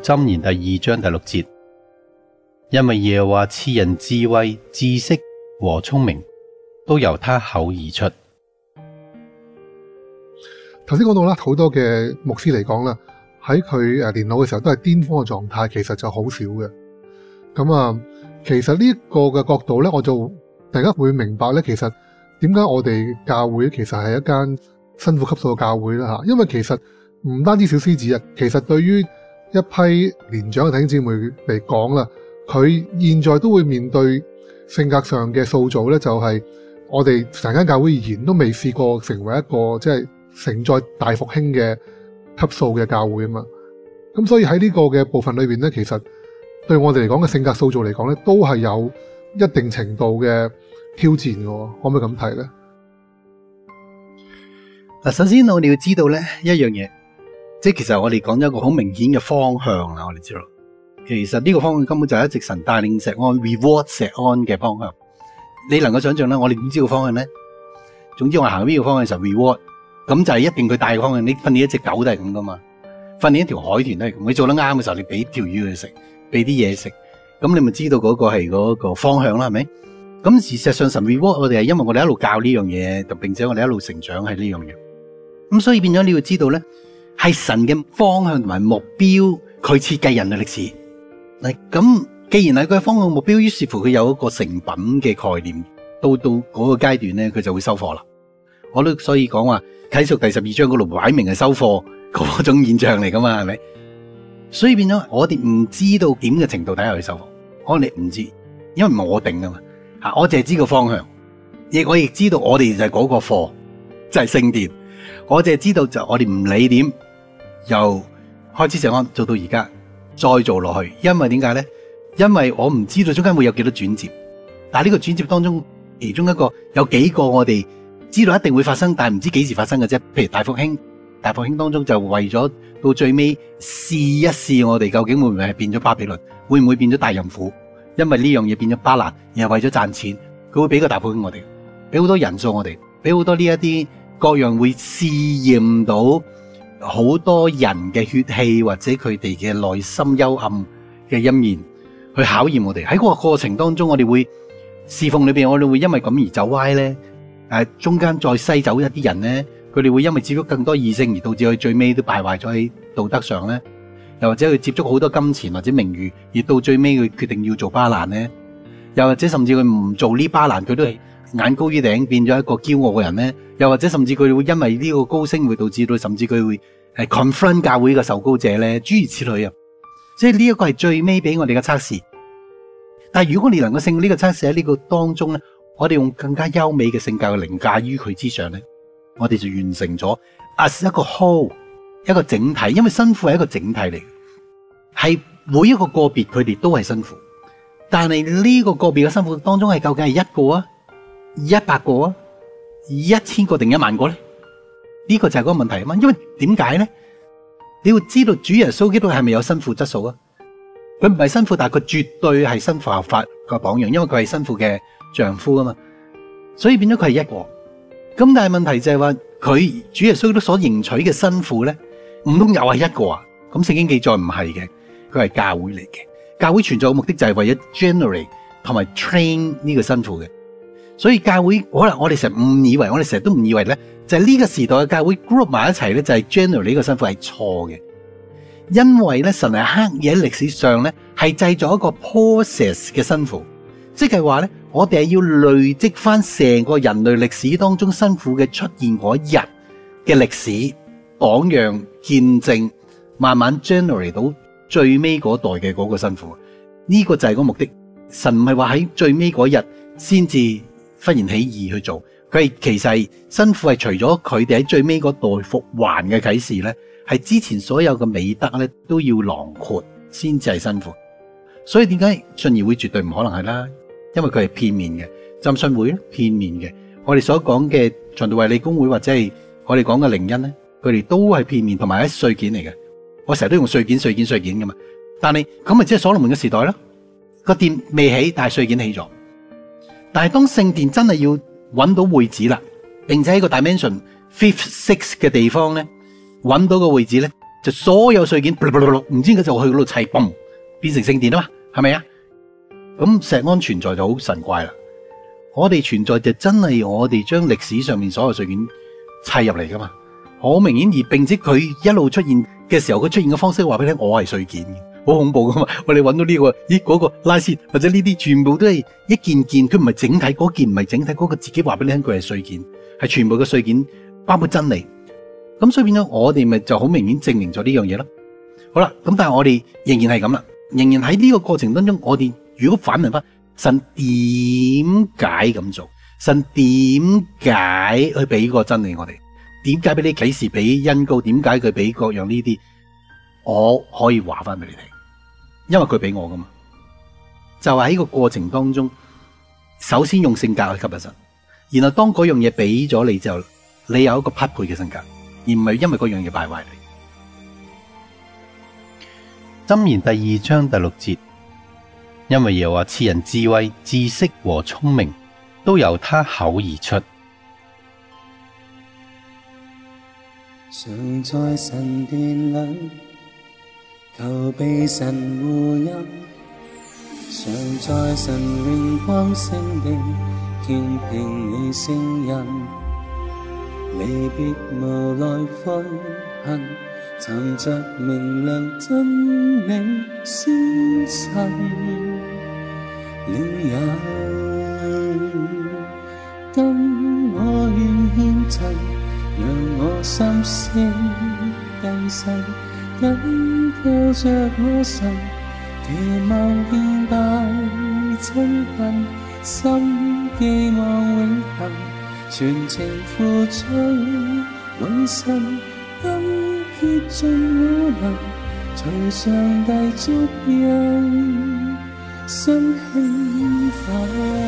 箴言第2章第6節，因為耶和華賜人智慧、知識和聰明，都由他口而出。 頭先講到啦，好多嘅牧師嚟講啦，喺佢年老嘅時候都係巔峰嘅狀態，其實就好少嘅。咁啊，其實呢一個嘅角度咧，我就大家會明白咧，其實點解我哋教會其實係一間辛苦級數嘅教會啦吓，因為其實唔單止小獅子啊，其實對於一批年長嘅弟兄姊妹嚟講啦，佢現在都會面對性格上嘅塑造咧，就係我哋成間教會而言都未試過成為一個即係承載大復興嘅級數嘅教會啊嘛。咁所以喺呢個嘅部分裏邊咧，其實對我哋嚟講嘅性格塑造嚟講咧，都係有一定程度嘅挑戰嘅，可唔可以咁睇咧？ 嗱，首先我哋要知道咧一樣嘢，即係其實我哋講咗一個好明顯嘅方向啦。我哋知道，其實呢個方向根本就係一直神帶領石安 reward 石安嘅方向。你能夠想象咧，我哋點知個方向咧？總之我行邊個方向嘅時候 reward， 咁就係一定佢帶嘅方向。你訓練一隻狗都係咁噶嘛，訓練一條海豚都係咁。你做得啱嘅時候，你俾條魚佢食，俾啲嘢食，咁你咪知道嗰個係嗰個方向啦，係咪？咁事實上神 reward 我哋係因為我哋一路教呢樣嘢，並且我哋一路成長喺呢樣嘢。咁所以變咗你要知道咧，係神嘅方向同埋目標，佢設計人類歷史。嗱，咁既然係佢嘅方向目標，於是乎佢有一個成品嘅概念，到嗰個階段咧，佢就會收貨啦。我都所以講話啟示錄第12章嗰度擺明係收貨嗰種現象嚟噶嘛，係咪？所以變咗我哋唔知道點嘅程度底下去收貨，我哋唔知，因為唔係我定噶嘛。吓，我淨係知個方向，我亦知道我哋就係嗰個貨，就係聖殿。我淨係知道就我哋唔理點，由開始石安做到而家，再做落去。因為點解咧？因為我唔知道中間會有幾多轉折，但係呢個轉折當中，其中一個有幾個我哋知道一定會發生，但係唔知幾時發生嘅啫。譬如大復興，大復興當中就為咗到最尾試一試我哋究竟會唔會係變咗巴比倫，會唔會變咗大淫婦？因為呢樣嘢變咗巴蘭，然後為咗賺錢，佢會俾個大復興我哋，俾好多人數我哋，俾好多呢一啲各樣會試驗到好多人嘅血氣或者佢哋嘅內心幽暗嘅一面去考驗我哋。喺嗰個過程當中，我哋會侍奉裏邊，我哋會因為咁而走歪咧。中間再篩走一啲人咧，佢哋會因為接觸更多異性而導致佢最尾都敗壞咗喺道德上咧。又或者佢接觸好多金錢或者名譽，而到最尾佢決定要做巴蘭咧。又或者甚至佢唔做呢巴蘭，佢都係眼高於頂，變咗一個驕傲嘅人咧。又或者甚至佢會因為呢個高升會導致到，甚至佢會confront 教會嘅受膏者咧，諸如此類啊。即係呢一個係最尾俾我哋嘅測試。但係如果你能夠勝過呢個測試喺呢個當中咧，我哋用更加優美嘅性格去凌駕於佢之上咧，我哋就完成咗as一個 whole， 一個整體。因為新婦係一個整體嚟嘅，係每一個個別佢哋都係新婦，但係呢個個別嘅新婦當中係究竟係一個啊、100個啊、1000個定10000個咧？呢個就係嗰個問題啊嘛。因為點解咧？你要知道主耶穌基督係咪有新婦質素啊？佢唔係新婦，但係佢絕對係新婦合法個榜樣，因為佢係新婦嘅丈夫啊嘛。所以變咗佢係一個。咁但係問題就係話，佢主耶穌基督所迎娶嘅新婦咧，唔通又係一個啊？咁聖經記載唔係嘅，佢係教會嚟嘅。教會存在嘅目的就係為咗 generate 同埋 train 呢個新婦嘅。所以教會可能我哋成日誤以為，我哋成日都誤以為咧，就係呢個時代嘅教會 group 埋一齊咧，就係 generate 呢個新婦係錯嘅。因為咧，神係刻意喺歷史上咧係製造一個 process 嘅新婦，即係話咧，我哋係要累積翻成個人類歷史當中新婦嘅出現嗰日嘅歷史榜樣見證，慢慢 generate 到最尾嗰代嘅嗰個新婦。呢個就係個目的。神唔係話喺最尾嗰日先至忽然起意去做，佢係其實係新婦係除咗佢哋喺最尾嗰代復還嘅啟示咧，係之前所有嘅美德咧都要囊括先至係新婦。所以點解信義會絕對唔可能係啦？因為佢係片面嘅，浸信會片面嘅，我哋所講嘅循道衛理公會或者係我哋講嘅靈恩咧，佢哋都係片面同埋一碎件嚟嘅。我成日都用碎件噶嘛，但係咁咪即係所羅門嘅時代咯。個殿未起，但係碎件起咗。但係當聖殿真係要揾到會址啦，並且喺個 dimension 5、6嘅地方咧，揾到個會址咧， 就所有碎件唔知點解就去嗰度砌，嘣變成聖殿啊嘛，係咪啊？咁石安存在就好神怪啦。我哋存在就真係我哋將歷史上面所有碎件砌入嚟噶嘛，好明顯，而並且佢一路出現嘅時候，佢出現嘅方式話俾你聽，我係碎件嘅，好恐怖噶嘛。我哋揾到呢個，咦嗰個拉線或者呢啲全部都係一件件，佢唔係整體，嗰件唔係整體，嗰個自己話俾你聽佢係碎件，係全部嘅碎件包括真理。咁所以變咗我哋咪就好明顯證明咗呢樣嘢咯。好啦，咁但係我哋仍然係咁啦，仍然喺呢個過程當中，我哋如果反問翻神點解咁做？神點解去俾個真理我哋？點解俾你啟示，俾恩膏？點解佢俾各樣呢啲？我可以話翻俾你聽，因為佢俾我噶嘛。就係喺個過程當中，首先用性格去吸引神，然後當嗰樣嘢俾咗你之後，你有一個匹配嘅性格，而唔係因為嗰樣嘢敗壞你。 箴言第2章第6節，因為耶和華賜人智慧、知識和聰明，都由他口而出。 常在神殿裏，求被神護蔭，常在神榮光聖殿，見憑你聖人，離別無來悔恨，尋着明亮真理先神領有，今我願獻陳，讓我心聲更細，緊靠着我神，期望見大親近，心寄望永恆，全情付出永生，今竭盡我能，隨上帝足印，心興奮。